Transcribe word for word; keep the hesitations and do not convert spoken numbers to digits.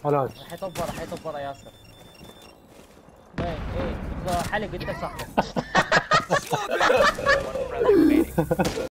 خلاص. راح يطب راح يطب ورا ياسر. ايه ايه حلق انت صاحبك.